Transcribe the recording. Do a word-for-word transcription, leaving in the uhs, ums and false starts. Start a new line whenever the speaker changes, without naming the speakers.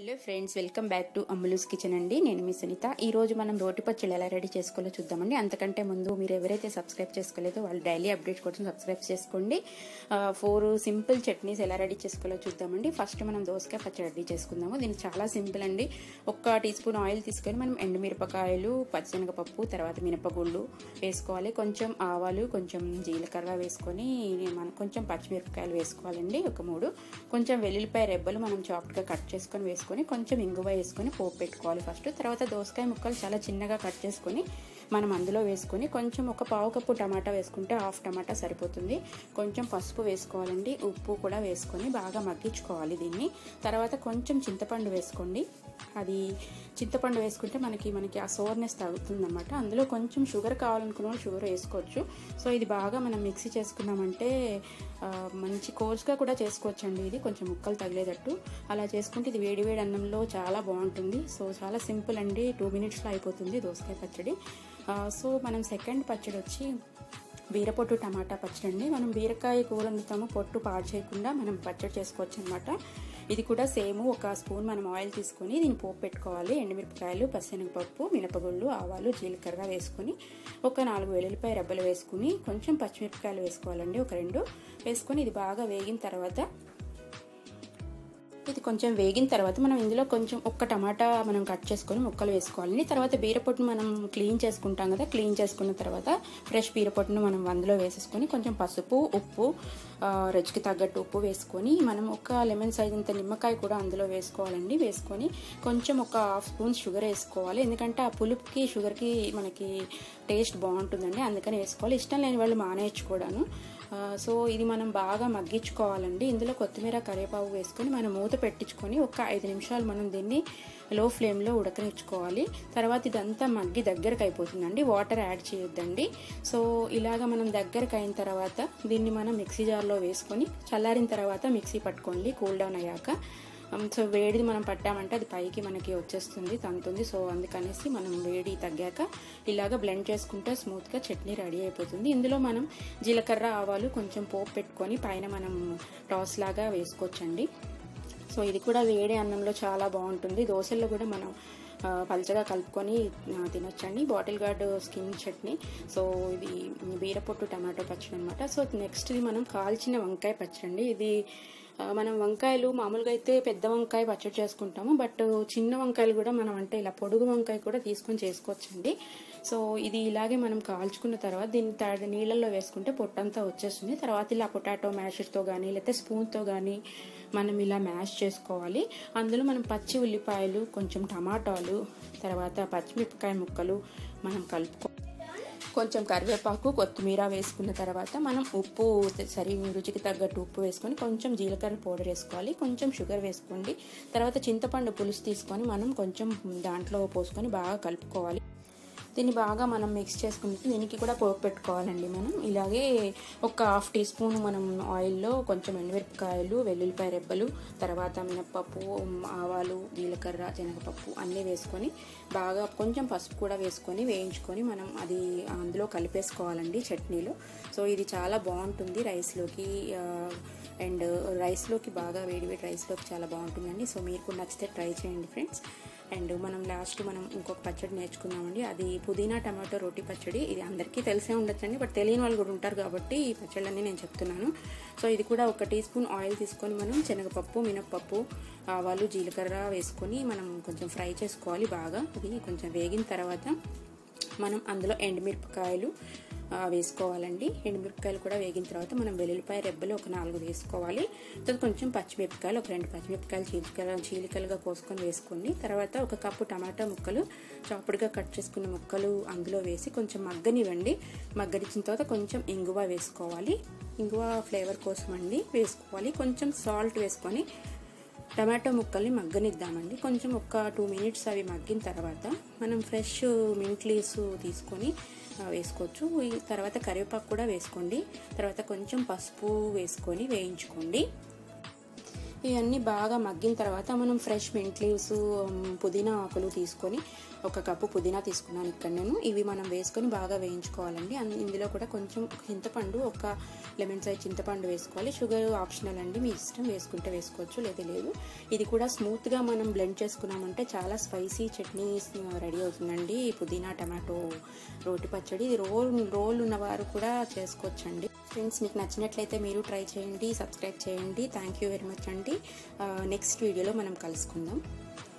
Hello friends, welcome back to Ammulu's kitchen అండి. నేను మీ సునీత. ఈ రోజు మనం రోటి పచ్చళ్ళు ఎలా రెడీ చేసుకోవాలో చూద్దామండి. అంతకంటే ముందు మీరు ఎవరైతే సబ్స్క్రైబ్ చేసుకోలేదో వాళ్ళు డైలీ అప్డేట్ కోసం సబ్స్క్రైబ్ చేసుకోండి. ఫోర్ సింపుల్ చట్నీస్ ఎలా రెడీ చేసుకోవాలో చూద్దామండి. ఫస్ట్ మనం దోసకాయ పచ్చడి రెడీ చేసుకుందాము. దీనికి చాలా సింపుల్ అండి. ఒక్క టీ స్పూన్ ఆయిల్ తీసుకొని మనం ఎండుమిరపకాయలు, పచ్చిశనగపప్పు, తర్వాత మినపగుళ్ళు వేసుకోవాలి. కొంచెం ఆవాలు, కొంచెం జీలకర్ర వేసుకొని మనం కొంచెం పచ్చిమిరపకాయలు వేసుకోవాలండి, ఒక మూడు. కొంచెం వెల్లుల్లిపాయ రెబ్బలు మనం చాప్ట్గా కట్ చేసుకొని వేసుకొని కొంచెం ఇంగువ వేసుకొని పోపు పెట్టుకోవాలి ఫస్ట్. తర్వాత దోసకాయ ముక్కలు చాలా చిన్నగా కట్ చేసుకొని మనం అందులో వేసుకొని కొంచెం ఒక పావు కప్పు టమాటా వేసుకుంటే హాఫ్ టమాటా సరిపోతుంది. కొంచెం పసుపు వేసుకోవాలండి, ఉప్పు కూడా వేసుకొని బాగా మగ్గించుకోవాలి దీన్ని. తర్వాత కొంచెం చింతపండు వేసుకోండి. అది చింతపండు వేసుకుంటే మనకి మనకి ఆ సోర్నెస్ తగ్గుతుంది అనమాట. అందులో కొంచెం షుగర్ కావాలనుకున్న వాళ్ళు షుగర్ వేసుకోవచ్చు. సో ఇది బాగా మనం మిక్సీ చేసుకున్నామంటే మంచి కోర్స్గా కూడా చేసుకోవచ్చు అండి. ఇది కొంచెం ముక్కలు తగిలేటట్టు అలా చేసుకుంటే ఇది వేడి వేడి అన్నంలో చాలా బాగుంటుంది. సో చాలా సింపుల్ అండి, టూ మినిట్స్లో అయిపోతుంది దోసకాయ పచ్చడి. సో మనం సెకండ్ పచ్చడి వచ్చి బీరపొట్టు టమాటా పచ్చడి అండి. మనం బీరకాయ కూర వండుతాము, పొట్టు పాడు చేయకుండా మనం పచ్చడి చేసుకోవచ్చు అనమాట. ఇది కూడా సేమ్ ఒక స్పూన్ మనం ఆయిల్ తీసుకొని దీన్ని పోపు పెట్టుకోవాలి. ఎండుమిరపకాయలు, పచ్చిశనగపప్పు, మినపగుళ్ళు, ఆవాలు, జీలకర్ర వేసుకొని ఒక నాలుగు వెల్లుల్లిపాయ రెబ్బలు వేసుకుని కొంచెం పచ్చిమిరపకాయలు వేసుకోవాలండి, ఒక రెండు వేసుకొని ఇది బాగా వేగిన తర్వాత ఇది కొంచెం వేగిన తర్వాత మనం ఇందులో కొంచెం ఒక్క టమాటా మనం కట్ చేసుకొని ముక్కలు వేసుకోవాలండి. తర్వాత బీరపొట్టును మనం క్లీన్ చేసుకుంటాం కదా, క్లీన్ చేసుకున్న తర్వాత ఫ్రెష్ బీరపొట్టును మనం అందులో వేసేసుకొని కొంచెం పసుపు, ఉప్పు, రుచికి తగ్గట్టు ఉప్పు వేసుకొని మనం ఒక లెమన్ సైజ్ అంత నిమ్మకాయ కూడా అందులో వేసుకోవాలండి. వేసుకొని కొంచెం ఒక హాఫ్ స్పూన్ షుగర్ వేసుకోవాలి, ఎందుకంటే ఆ పులుపుకి షుగర్కి మనకి టేస్ట్ బాగుంటుందండి, అందుకని వేసుకోవాలి. ఇష్టం లేని వాళ్ళు మానేయచ్చు కూడాను. సో ఇది మనం బాగా మగ్గించుకోవాలండి. ఇందులో కొత్తిమీర, కరివేపాకు వేసుకొని మనం మూత పెట్టించుకొని ఒక ఐదు నిమిషాలు మనం దీన్ని లో ఫ్లేమ్లో ఉడకనిచ్చుకోవాలి. తర్వాత ఇదంతా మగ్గి దగ్గరకు అయిపోతుందండి, వాటర్ యాడ్ చేయొద్దండి. సో ఇలాగ మనం దగ్గరకు అయిన తర్వాత దీన్ని మనం మిక్సీ జార్లో వేసుకొని చల్లారిన తర్వాత మిక్సీ పట్టుకోండి, కూల్ డౌన్ అయ్యాక. సో వేడిది మనం పట్టామంటే అది పైకి మనకి వచ్చేస్తుంది, తంతుంది. సో అందుకనేసి మనం వేడి తగ్గాక ఇలాగ బ్లెండ్ చేసుకుంటే స్మూత్గా చట్నీ రెడీ అయిపోతుంది. ఇందులో మనం జీలకర్ర, ఆవాలు కొంచెం పోపు పెట్టుకొని పైన మనం టాస్ లాగా వేసుకోవచ్చండి. సో ఇది కూడా వేడి అన్నంలో చాలా బాగుంటుంది. దోశల్లో కూడా మనం పల్చగా కలుపుకొని తినొచ్చండి. Bottle gourd skin chutney. So ఇది బీరపొట్టు టమాటో పచ్చడి అనమాట. సో నెక్స్ట్ ఇది మనం కాల్చిన వంకాయ పచ్చడి. ఇది మనం వంకాయలు మామూలుగా అయితే పెద్ద వంకాయ పచ్చడి చేసుకుంటాము, బట్ చిన్న వంకాయలు కూడా మనం అంటే ఇలా పొడుగు వంకాయ కూడా తీసుకొని చేసుకోవచ్చండి. సో ఇది ఇలాగే మనం కాల్చుకున్న తర్వాత దీన్ని తాడి నీళ్ళల్లో వేసుకుంటే పొట్టంతా వచ్చేస్తుంది. తర్వాత ఇలా పొటాటో మ్యాషర్తో కానీ లేకపోతే స్పూన్తో కానీ మనం ఇలా మ్యాష్ చేసుకోవాలి. అందులో మనం పచ్చి ఉల్లిపాయలు, కొంచెం టమాటాలు, తర్వాత పచ్చిమిరపకాయ ముక్కలు మనం కలుపుకో కొంచెం కరివేపాకు, కొత్తిమీర వేసుకున్న తర్వాత మనం ఉప్పు సరి రుచికి తగ్గట్టు ఉప్పు వేసుకొని కొంచెం జీలకర్ర పౌడర్ వేసుకోవాలి, కొంచెం షుగర్ వేసుకోండి. తర్వాత చింతపండు పులుసు తీసుకొని మనం కొంచెం దాంట్లో పోసుకొని బాగా కలుపుకోవాలి. దీన్ని బాగా మనం మిక్స్ చేసుకుంటే దీనికి కూడా పోపు పెట్టుకోవాలండి. మనం ఇలాగే ఒక హాఫ్ టీ స్పూన్ మనం ఆయిల్లో కొంచెం ఎండుమిరపకాయలు, వెల్లుల్లిపాయ రెబ్బలు, తర్వాత మినప్పప్పు, ఆవాలు, జీలకర్ర, శనగపప్పు అన్నీ వేసుకొని బాగా కొంచెం పసుపు కూడా వేసుకొని వేయించుకొని మనం అది అందులో కలిపేసుకోవాలండి చట్నీలో. సో ఇది చాలా బాగుంటుంది రైస్లోకి అండ్ రైస్లోకి బాగా వేడి వేడి రైస్లోకి చాలా బాగుంటుందండి. సో మీరు కూడా నచ్చితే ట్రై చేయండి ఫ్రెండ్స్. అండ్ మనం లాస్ట్ మనం ఇంకొక పచ్చడి నేర్చుకున్నామండి, అది పుదీనా టమాటో రోటి పచ్చడి. ఇది అందరికీ తెలిసే ఉండొచ్చండి, బట్ తెలియని వాళ్ళు కూడా ఉంటారు కాబట్టి ఈ పచ్చళ్ళన్నీ నేను చెప్తున్నాను. సో ఇది కూడా ఒక టీ స్పూన్ ఆయిల్ తీసుకొని మనం శనగపప్పు, మినప్పప్పు, ఆవాలు, జీలకర్ర వేసుకొని మనం కొంచెం ఫ్రై చేసుకోవాలి బాగా. అది కొంచెం వేగిన తర్వాత మనం అందులో ఎండుమిరపకాయలు వేసుకోవాలండి. ఎండుమిరపకాయలు కూడా వేగిన తర్వాత మనం వెల్లుల్లిపాయ రెబ్బలు ఒక నాలుగు వేసుకోవాలి. తర్వాత కొంచెం పచ్చిమిరపకాయలు, ఒక రెండు పచ్చిమిరపకాయలు చీలికల చీలికలుగా కోసుకొని వేసుకోండి. తర్వాత ఒక కప్పు టమాటా ముక్కలు చాపుడుగా కట్ చేసుకున్న ముక్కలు అందులో వేసి కొంచెం మగ్గనివ్వండి. మగ్గనిచ్చిన తర్వాత కొంచెం ఇంగువ వేసుకోవాలి, ఇంగువ ఫ్లేవర్ కోసం అండి వేసుకోవాలి. కొంచెం సాల్ట్ వేసుకొని టమాటో ముక్కల్ని మగ్గనిద్దామండి. కొంచెం ఒక టూ మినిట్స్ అవి మగ్గిన తర్వాత మనం ఫ్రెష్ మింట్ లీవ్స్ తీసుకొని వేసుకోవచ్చు. ఈ తర్వాత కరివేపాకు కూడా వేసుకోండి. తర్వాత కొంచెం పసుపు వేసుకొని వేయించుకోండి. ఇవన్నీ బాగా మగ్గిన తర్వాత మనం ఫ్రెష్ మింట్ లీవ్స్, పుదీనా ఆకులు తీసుకొని, ఒక కప్పు పుదీనా తీసుకున్నాను ఇక్కడ నేను. ఇవి మనం వేసుకొని బాగా వేయించుకోవాలండి. ఇందులో కూడా కొంచెం చింతపండు, ఒక లెమన్ సైజ్ చింతపండు వేసుకోవాలి. షుగర్ ఆప్షనల్ అండి, మీ ఇష్టం, వేసుకుంటే వేసుకోవచ్చు లేదా లేదు. ఇది కూడా స్మూత్గా మనం బ్లెండ్ చేసుకున్నామంటే చాలా స్పైసీ చట్నీ రెడీ అవుతుందండి. పుదీనా టమాటో రోటి పచ్చడి. ఇది రోల్ రోల్ ఉన్నవారు కూడా చేసుకోవచ్చండి. ఫ్రెండ్స్, మీకు నచ్చినట్లయితే మీరు ట్రై చేయండి, సబ్స్క్రైబ్ చేయండి. థ్యాంక్ యూ వెరీ మచ్ అండి. నెక్స్ట్ వీడియోలో మనం కలుసుకుందాం.